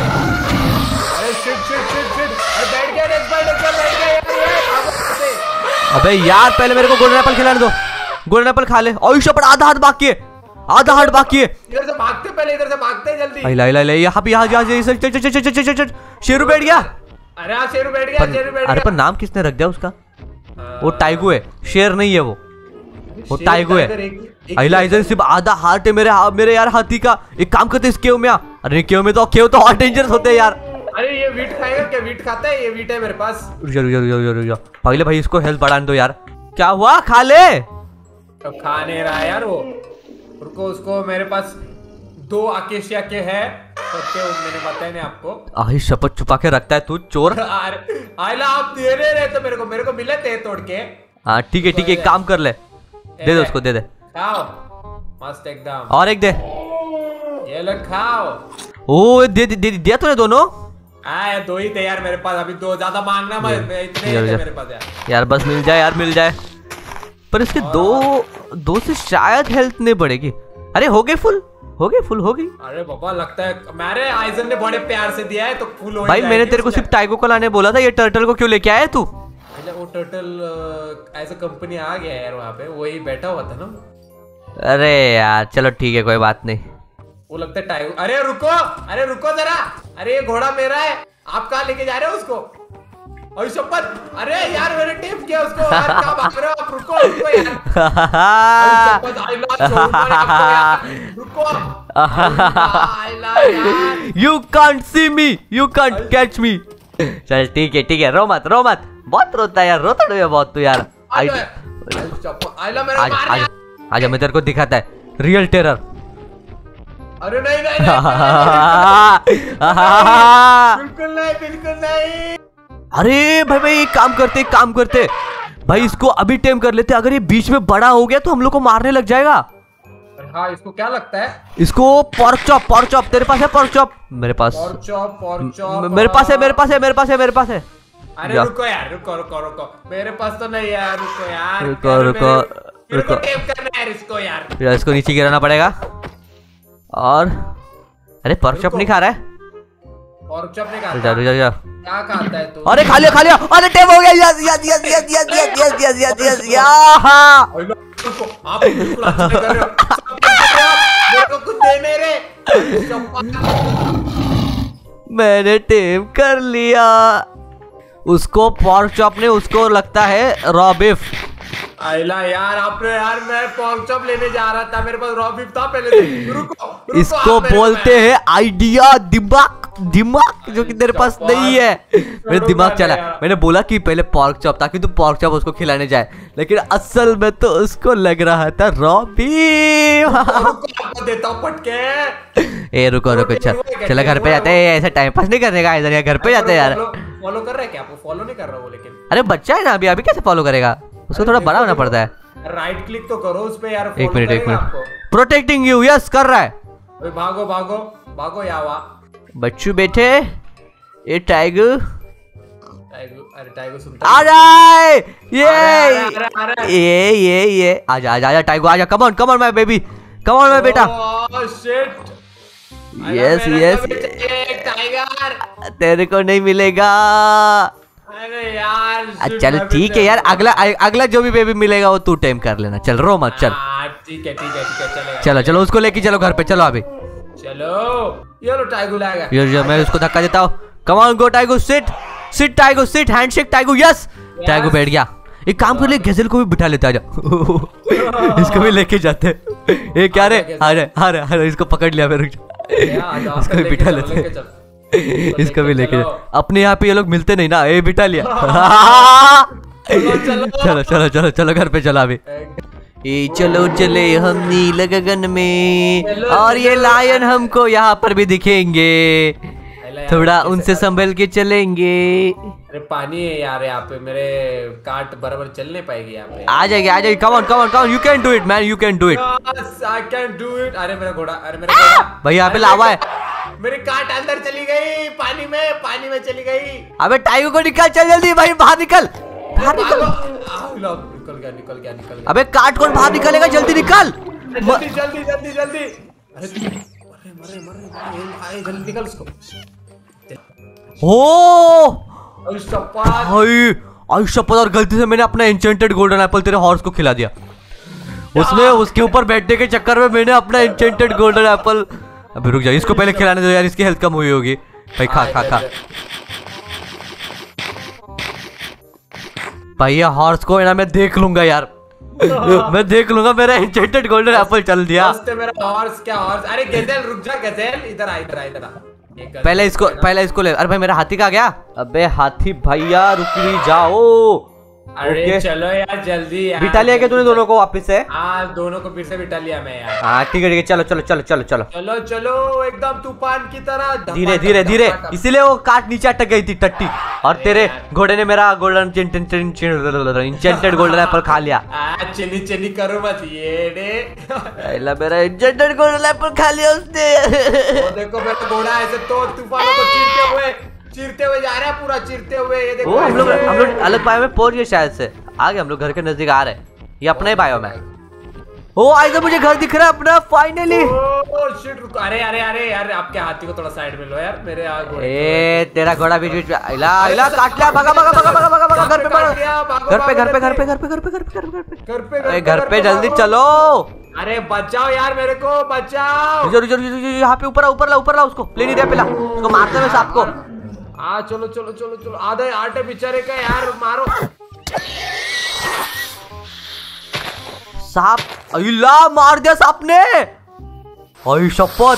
अबे यार पहले मेरे को गोल्डन एप्पल खिलाने दो। गोल्डन एप्पल खा ले। और पर आधा हाथ बाकी है। इधर से भागते जल्दी। यहाँ पे शेरू बैठ गया। अरे शेरू बैठ गया। अरे पर नाम किसने रख दिया उसका? वो टाइगू है, शेर नहीं है वो टाइगू है। इधर सिर्फ आधा हार्ट है मेरे यार हाथी का। एक काम करते इस केव में आ। अरे केव में तो और डेंजरस होते हैं यार। अरे ये वीट खाएगा क्या? वीट खाता है? ये वीट है मेरे पास। रुक जा। पहले भाई इसको हेल्थ बढ़ाने दो यार। क्या हुआ? खा ले। तो खा नहीं रहा यार वो। रुको, उसको मेरे पास 2 अकेशिया के है पत्ते, मैंने बताया नहीं आपको। आही शपथ छुपा के रखता है तू चोर। आइला आप दे रहे तो मेरे को मिले थे तोड़ के। हाँ ठीक है, एक काम कर ले, दे दे उसको, दे दे। खाओ मस्त एकदम। और एक दे। ये लो खाओ। ओ दिया तूने दोनों? 2 ही थे यार मेरे पास। अभी 2 ज्यादा मांगना मत, इतने ही थे मेरे पास यार बस मिल जाए। पर इसके 2 से शायद हेल्थ नहीं बढ़ेगी। अरे हो गई फुल। अरे बाबा लगता है मेरे आइजन ने बड़े प्यार से दिया है तो फुल हो भाई। मैंने तेरे को सिर्फ टाइगो को लाने बोला था, ये टर्टल को क्यों लेके आया तू? वो टर्टल ऐसा कंपनी आ गया यार, वहाँ पे वही बैठा हुआ था ना। अरे यार चलो ठीक है, कोई बात नहीं। वो लगता है टाइगो। अरे रुको जरा। अरे ये घोड़ा मेरा है, आप कहाँ लेके जा रहे हो उसको? और शपथ, अरे यार मैंने टेप किया उसको यार, क्या भाग रहे हो आप, रुको रुको यार, शपथ आइला छोड़ यार, रुको आइला यार, you can't see me, you can't catch me. चल ठीक है, रो मत, बहुत रोता है यार, रोता है बहुत तू यार। आइला मेरा मार यार, आजा मैं तेरे को दिखाता है रियल टेरर। अरे नहीं बिल्कुल नहीं। अरे भाई एक काम करते भाई, इसको अभी टेम कर लेते। अगर ये बीच में बड़ा हो गया तो हम लोग को मारने लग जाएगा। हाँ, इसको क्या लगता है? इसको पोर्क चॉप तेरे पास है? पोर्क चॉप मेरे पास, पोर्क चॉप मेरे पास है। अरे रुको यार, रुको मेरे पास तो नहीं है, रुको यार, रुको टेप करना है इसको यार, इसको नीचे गिराना पड़ेगा। और अरे पोर्क चॉप नहीं खा रहा है, पोर्क चॉप नहीं खाता, क्या खाता है तू? अरे खा लिया, अरे टेप हो गया। यस। आप बिल्कुल अच्छा कर रहे हो, मेरे को कुछ देने रे। मैंने टेप कर लिया उसको। पोर्क चॉप ने उसको लगता है रॉ बीफ। आइला यार, आपने यार, मैं पोर्क चॉप लेने जा रहा था, मेरे पास रॉ बीफ था पहले से। रुको इसको बोलते हैं आइडिया, दिमाग जो कि तेरे पास नहीं है। मेरा दिमाग चला, मैंने बोला कि पहले पोर्क चॉप, ताकि तू पोर्क चॉप उसको खिलाने जाए, लेकिन असल में तो उसको लग रहा था रॉ बीफ। देता हूं पटके। ए रुको चलो घर पे जाते हैं, ऐसा टाइम पास नहीं करने का इधर, घर पे जाते हैं यार। फॉलो कर रहा है क्या? आपको फॉलो नहीं कर रहा वो, लेकिन अरे बच्चा है ना अभी कैसे फॉलो करेगा? उसको थोड़ा बड़ा होना पड़ता है। राइट क्लिक तो करो उस पे यार। एक मिनट प्रोटेक्टिंग यू, यस कर रहा है। भागो यावा बच्चू बेटे, ये टाइगर अरे टाइगर सुनता आ जाए, ये आजा टाइगर, आजा, come on my baby, come on my बेटा। शिट, यस टाइगर तेरे को नहीं मिलेगा। अरे यार चल ठीक है यार, अगला जो भी बेबी मिलेगा वो तू टेम कर लेना। चल रो मत, चल ठीक है चलो उसको लेके चलो घर पे, चलो अभी चलो। ये लो टाइगर लाएगा यार, मैं उसको धक्का देता हूँ। Come on go tiger, sit tiger, sit, handshake tiger, yes tiger बैठ गया। एक काम कर ले, गजल को भी बिठा लेता है, इसको भी लेके जाते। ये क्या रे, अरे इसको पकड़ लिया मेरे, इसको भी बिठा लेते, इसको भी लेके अपने यहाँ पे ये लोग मिलते नहीं ना, ये बिठा लिया। चलो घर पे चला अभी। चलो चले हम नील गगन में, और ये लायन हमको यहाँ पर भी दिखेंगे, थोड़ा उनसे संभल के चलेंगे। अरे पानी है यार यहाँ पे, मेरे कार्ट बराबर चल नहीं पाएगी यहाँ पे। आ जाएगी, come on, you can do it man, you can do it. I can do it. अरे मेरा घोड़ा, भाई यहाँ पे लावा है। मेरी कार्ट अंदर चली गई, पानी में चली गई। अबे टाइगर को निकाल, चल जल्दी भाई, बाहर निकल। निकल गया। अबे कार्ट कौन बाहर निकलेगा, जल्दी निकल, जल्दी। अरे जल्दी निकल उसको। शपथ, और गलती से मैंने अपना एन्चेंटेड गोल्डन एप्पल तेरे हॉर्स को खिला दिया। उसमें उसके ऊपर बैठने के चक्कर में मैंने अपना एन्चेंटेड गोल्डन एप्पल। अभी रुक जा, इसको पहले खिलाने दो यार, इसकी हेल्थ कम हुई होगी। भाई खा भाई, ये हॉर्स को है ना मैं देख लूंगा यार। मैं देख लूंगा, मेरा एन्चेंटेड गोल्डन एप्पल चल दिया। मेरा हॉर्स क्या हॉर्स? अरे गजेल रुक जा, गजेल इधर आ। पहले इसको ले। अरे भाई मेरा हाथी कहाँ गया? अबे हाथी भैया रुक भी जाओ। अरे चलो यार जल्दी यार। बिठा लिया क्या तूने दोनों को वापस से? हाँ दोनों को फिर से बिठा लिया मैं यार। हाँ ठीक है चलो चलो एकदम तूफान की तरह धीरे, इसीलिए वो काट नीचे अटक गई थी टट्टी, और तेरे घोड़े ने मेरा गोल्डन इंचेंटेड गोल्डन एप्पल खा लिया। चनी करो मत ये मेरा इंचेंटेड गोल्डन एप्पल खा लिया उसने। देखो मेरा घोड़ा ऐसे तो तूफानों को चीरते हुए जा रहा है, पूरा चीरते हुए। ये देखो हम लोग अलग बायो में पहुंच गए, शायद से आ गए हम लोग, घर के नजदीक आ रहे हैं। ये अपने बायो में। आज मुझे घर दिख रहा है अपना फाइनली। अरे यार आपके हाथी को थोड़ा साइड में लो यार, मेरे तेरा घोड़ा बीच में इला काट लिया। भागा घर पे जल्दी चलो। अरे बचाओ यार, मेरे को बचाओ। यहाँ पे ऊपर ला उसको ले नहीं दिया, पहला उसको मारते हुए सांप को। हाँ चलो चलो चलो चलो, आधे आटे बेचारे का यार मारो। सांप, अल्लाह मार दिया सांप ने। ओए शपथ,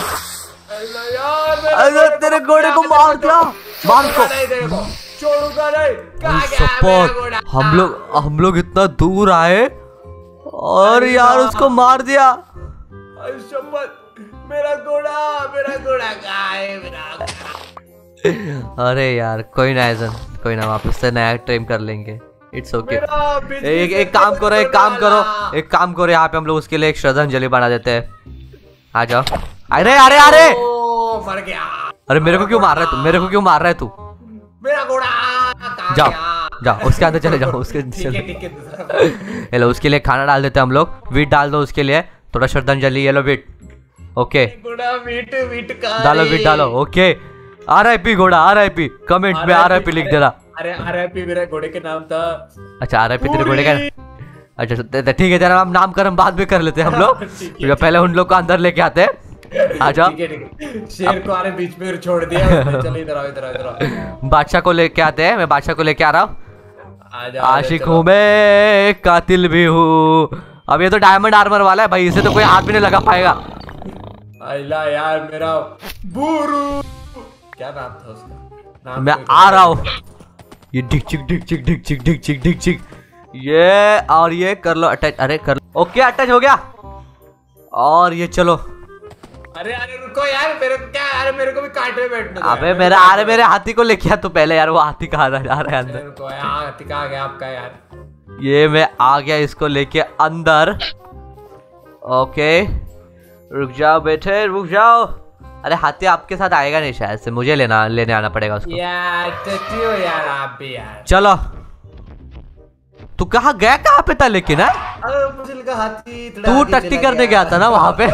अरे तेरे घोड़े को मार दिया, मार को। छोड़ूंगा नहीं, कहाँ गया मेरा शपथ, घोड़ा? हम लोग इतना दूर आए और यार उसको मार दिया। शपथ, मेरा घोड़ा कहाँ है मेरा? अरे यार कोई ना ऐसा, कोई ना, वापस से नया ट्रेन कर लेंगे। It's okay. एक काम करो, एक काम करो, यहाँ पे हम लोग उसके लिए एक श्रद्धांजलि बना देते हैं। आ जाओ। अरे अरे अरे मर गया। अरे मेरे को क्यों मार रहा है तू? मेरा घोड़ा जाओ जाओ, उसके अंदर चले जाओ, उसके हेलो, उसके लिए खाना डाल देते हैं हम लोग। वीट डाल दो उसके लिए, थोड़ा श्रद्धांजलि। ये लो वीट। ओके वीट डालो, वीट डालो। ओके, RIP घोड़ा, RIP। कमेंट में RIP लिख देना। अरे RIP मेरे घोड़े के नाम था। अच्छा RIP तेरे घोड़े का? अच्छा ठीक है, तेरा नामकरण बाद में कर लेते हैं हम लोग। तो पहले उन लोग को अंदर लेके आते हैं। आ जाओ। शेर को आरे बीच में छोड़ दिया। चलो इधर आओ। बादशाह को लेके आते हैं, मैं बादशाह को लेके आ रहा हूँ। आशिक हूँ मैं, कातिल भी हूँ। अब ये तो डायमंड आर्मर वाला है भाई, इसे तो कोई हाथ भी नहीं लगा पाएगा। अल्लाह यार, मेरा बूरू, क्या नाम था उसका? मैं आ रहा हूँ। ये डिक चिक ये, और ये कर लो अटैच। अरे कर लो। ओके अटैच हो गया। और ये चलो। अरे रुको यार, मेरे को भी काट में बैठना। अबे मेरे हाथी को लेके आ तू पहले यार। वो हाथी कहाँ जा रहा है अंदर? रुको यार, हाथी कहाँ गया आपका यार? ये मैं आ गया इसको लेके अंदर। ओके रुक जाओ बेटे, रुक जाओ। अरे हाथी आपके साथ आएगा नहीं शायद से, मुझे लेने आना पड़ेगा उसको। यार आप भी यार। चलो, तू कहाँ पे था लेकिन? मुझे लगा हाथी तू टट्टी करने गया था ना वहाँ पे।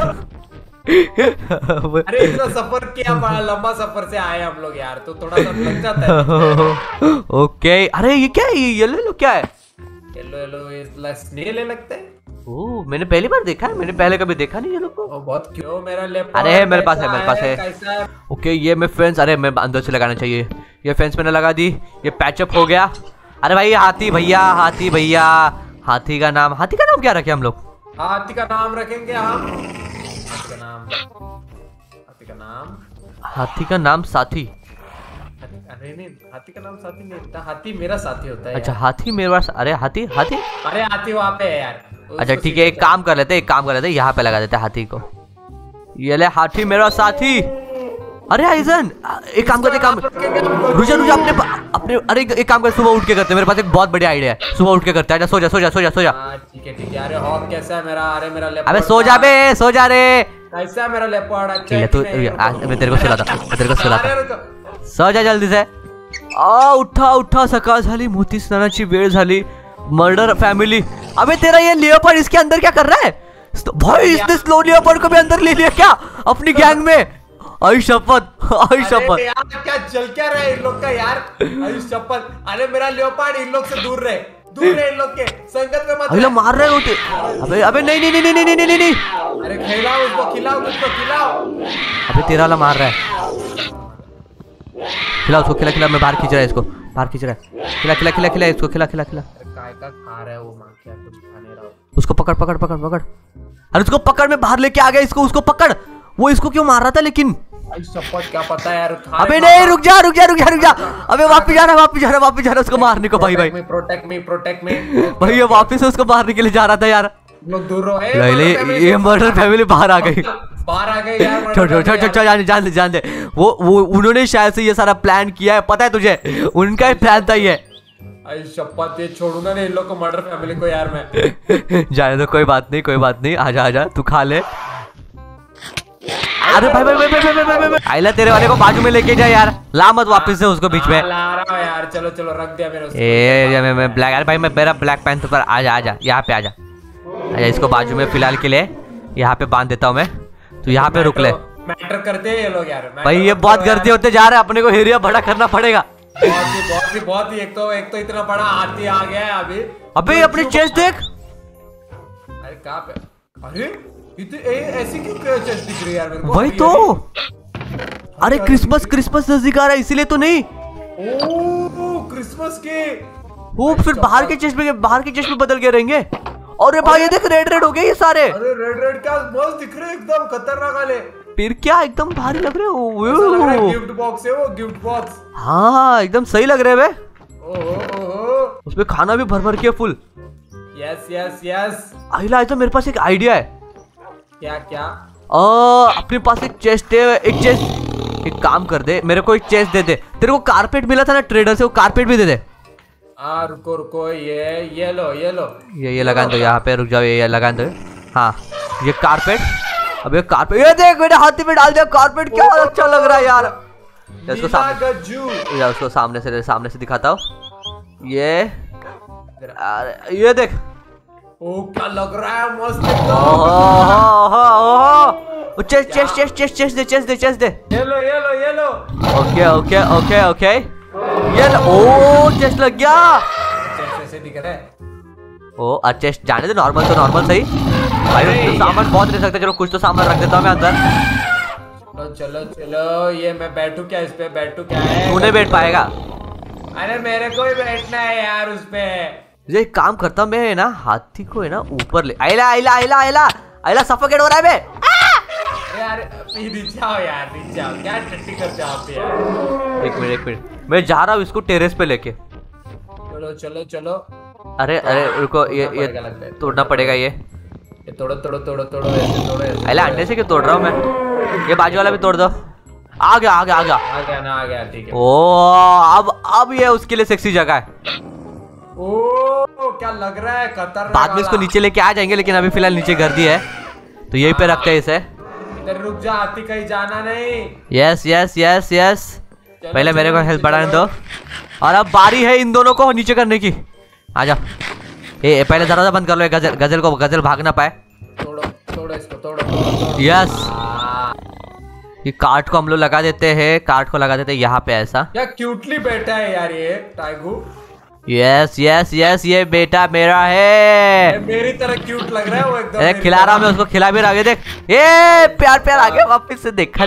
अरे इतना सफर किया, बड़ा लंबा सफर से आए हम लोग यार, तो थोड़ा सा लग जाता है। ओके, अरे ये क्या है? ये येलो क्या है? येलो स्नेल है लगता है। ओह, मैंने पहली बार देखा है, मैंने पहले कभी देखा नहीं ये लोग को। बहुत क्यों मेरा लेपर्ड? अरे मेरे पास है। ओके ये मैं फेंस, अरे मैं अंदर से लगाना चाहिए। ये फेंस मैंने लगा दी, ये पैचअप हो गया। अरे भाई हाथी भैया, हाथी का नाम क्या रखे हम लोग? हाथी का नाम रखेंगे हम। हाथी का नाम साथी। अरे नहीं, हाथी का नाम साथी नहीं होता, हाथी मेरा साथी होता है। अच्छा हाथी मेरे पास। अरे हाथी अरे हाथी वहाँ पे है यार। अच्छा ठीक है, एक काम कर लेते हैं, यहाँ पे लगा देते हैं हाथी को। ये ले हाथी मेरा साथी। अरे आइजन, एक काम करते, रुझा अपने अरे एक काम कर, सुबह उठ के करते। मेरे पास एक बहुत बढ़िया आइडिया है, सुबह उठ के करते हैं। सो जा। ठीक है। अरे हॉक कैसा है मेरा? अरे मेरा लेपर्ड। अबे सो जा रे। कैसा है मेरा लेपर्ड? अच्छा तू, मैं तेरे को सुलाता। सो जा जल्दी से। उठा, सकाळ झाली, मोती स्नानाची वेळ झाली। Murder family. अबे तेरा ये लियोपार्ड इसके अंदर क्या कर रहा है भाई? इसने स्लो लियोपार्ड को भी अंदर ले लिया क्या अपनी गैंग में? आई शपथ। यार क्या चल क्या रहा है इन लोग का यार? आई शपथ। अरे मेरा लियोपार्ड इन लोग से दूर रहे इन लोग के संगत में मत। अरे मार रहे होते। अबे नहीं। अरे खिलाओ उसको, खिलाओ। अबे तेरा वाला मार रहा है। खिला उसको, खिला। मैं बाहर खींच रहा है इसको, खिला इसको, खिला। काय का खा रहा है वो? मां क्या कुछ खाने रहा? उसको पकड़। अरे उसको पकड़, में बाहर लेके आ गया इसको पकड़। वो इसको क्यों मार रहा था लेकिन? शपथ क्या पता है यार। अबे नहीं, रुक जा। अबे वापस जा रहा उसको मारने को। भाई प्रोटेक्ट मी भाई ये वापस से उसको मारने के लिए जा रहा था यार। लोग दूर रहो। ये मर्डर फैमिली बाहर आ गई यार। छोड़ जान दे। वो उन्होंने शायद से ये सारा प्लान किया है, पता है तुझे? उनका ही प्लान था ये। शपथ, ये छोड़ूंगा नहीं इन लोग को, मर्डर फैमिली को यार मैं। जाने दो, कोई बात नहीं। आजा तू खा ले। अरे भाई आइला, तेरे वाले को बाजू में लेके जा यार, ला मत वापस से उसको बीच में। ला रहा हूं यार, चलो रख दिया मैंने। मैं ब्लैक, अरे भाई मैं मेरा ब्लैक पैंथर पर आजा यहाँ पे आजा। इसको बाजू में फिलहाल के लिए यहाँ पे बांध देता हूँ मैं, तो यहाँ पे रुक ले। मैटर करते हैं ये लोग यार भाई, ये बहुत गर्दी होते जा रहे हैं, अपने को एरिया बड़ा करना पड़ेगा। बहुत ही एक तो इतना बड़ा हाथी आ गया है अभी। अबे अपनी चेस्ट देख। अरे कहाँ पे? अरे ऐसी क्यों चेस्ट दिख रही है यार मेरे को? वही तो। अरे क्रिसमस नजदीक आ रहा है इसीलिए तो नहीं। ओह क्रिसमस के। वो फिर बाहर के चेस्ट में बदल के रहेंगे। अरे भाई ये देख रेड रेड हो गए ये सारे। अरे रेड रेड क्या मस्त दिख रहे एकदम खतरनाक वाले। फिर क्या एकदम भारी लग रहे हो। गिफ्ट बॉक्स है वो गिफ्ट बॉक्स। हाँ एकदम सही लग रहे हैं। ओहो उसमें खाना भी भर भर के फुल। Yes yes yes. आइला तो मेरे पास एक आइडिया है। क्या क्या? अपने पास एक चेस्ट है। एक काम कर दे, मेरे को एक चेस्ट दे दे। तेरे को कारपेट मिला था ना ट्रेडर से, वो कारपेट भी दे दे। रुको रुको ये लो ये लगा दो यहाँ पे। रुक जाओ ये लगा दो। हाँ ये कारपेट। अब ये कारपेट ये देख मेरे हाथी में डाल दिया कारपेट। क्या अच्छा लग रहा है यार। उसको सामने से दिखाता हूँ। ये देख। ओ क्या लग रहा है मस्त एकदम। चेस्ट दे। ये लो। ओके ये ओ चेस्ट लग गया। ऐसे दिख रहा है। ओ चेस्ट जाने दे। नॉर्मल तो नॉर्मल सही भाई। तो सामान बहुत ले सकते। चलो कुछ तो सामान रख देता हूँ मैं अंदर। चलो ये मैं बैठू क्या? इस पे बैठू क्या है? तू नहीं बैठ पाएगा। अरे मेरे को ही बैठना है यार उस पे। ये काम करता हूँ मैं ना, हाथी को है ना ऊपर ले। आइला सफोकेट हो रहा है बे। यार नीचे आओ क्या टट्टी करते हो आप यार। एक मिनट मैं जा रहा हूँ इसको टेरेस पे लेके। चलो। अरे रुको ये तोड़ना पड़ेगा। ये तोड़ो ऐसे। आइला अंडे से क्यों तोड़ रहा हूँ मैं? ये बाजू वाला भी तोड़ दो। आ गया ठीक है। ओ अब ये उसके लिए सेक्सी जगह है। ओ क्या लग रहा है खतरनाक। बाद में इसको नीचे लेके आ जाएंगे, लेकिन अभी फिलहाल नीचे घर दी है तो यहीं पे रखते हैं इसे। इधर रुक जा, हाथी कहीं जाना नहीं। यस पहले मेरे को हेल्प बढ़ाने दो। और अब बारी है इन दोनों को नीचे करने की। आजा ये पहले दरवाजा बंद कर लो। गजल भाग ना पाए। तोड़ो इसको। यस ये कार्ड को हम लोग लगा देते हैं। यहाँ पे ऐसा क्या क्यूटली बैठा है यार ये टाइगू। यस ये बेटा मेरा है। मेरी तरह क्यूट लग रहा है वो एकदम। खिला रहा हूँ मैं उसको, खिला भी रहा। देख ये प्यार आ गया वापिस से। देखा।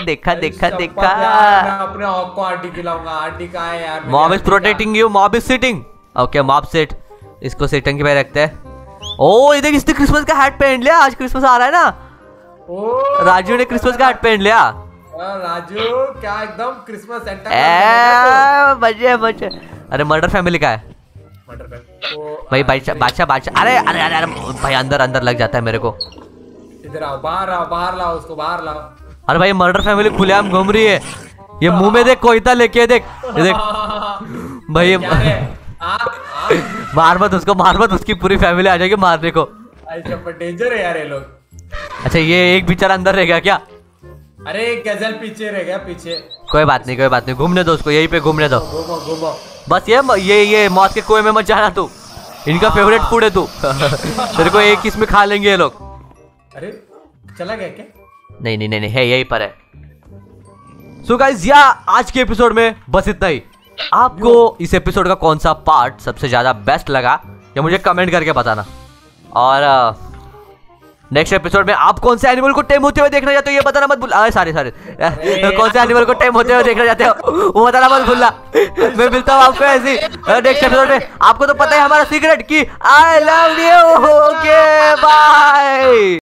मैं अपने ऑफ को आंटी खिलाऊंगा। आंटी कहाँ है यार? Mom is protecting you. Mom is sitting. Okay mom sit. इसको सिटिंग पे रखते हैं। ओ ये देख इसने क्रिसमस का हैट पहन लिया। आज क्रिसमस आ रहा है ना। ओ राजू ने क्रिसमस का हैट पहन लिया। राजू क्या एकदम क्रिसमस सेंटा। बचे। अरे मर्डर फैमिली का है भाई। बादशाह। अरे भाई अंदर लग जाता है मेरे को। इधर आओ, बाहर लाओ उसको, बाहर लाओ। अरे भाई मर्डर फैमिली खुलेआम घूम रही है। ये मुंह में देख कोयता लेके। देख भाई मार मत उसकी पूरी फैमिली आ जाएगी मारने को। डेंजर है यार ये लोग। अच्छा ये एक बेचारा अंदर रह गया क्या? अरे गजल पीछे रह गया पीछे। कोई बात नहीं घूमने दो उसको, यहीं पे घूमने दो। घूमो बस ये मौत के कुएं में मत जाना तू। इनका फेवरेट फूड है तू। तेरे को एक इसमें खा लेंगे ये लोग। अरे चला गया क्या? नहीं है यहीं पर है। सो गाइस आज के एपिसोड में बस इतना ही। आपको इस एपिसोड का कौन सा पार्ट सबसे ज्यादा बेस्ट लगा या मुझे कमेंट करके बताना। और नेक्स्ट एपिसोड में आप कौन से एनिमल को टेम होते हुए देखना चाहते हो ये बताना मत भूलना। सारे कौन से एनिमल को टेम होते हुए देखना चाहते हो वो बताना मत भूलना। मैं मिलता हूँ आपको ऐसी नेक्स्ट एपिसोड में। आपको तो पता है हमारा सीक्रेट कि I love you. Okay bye.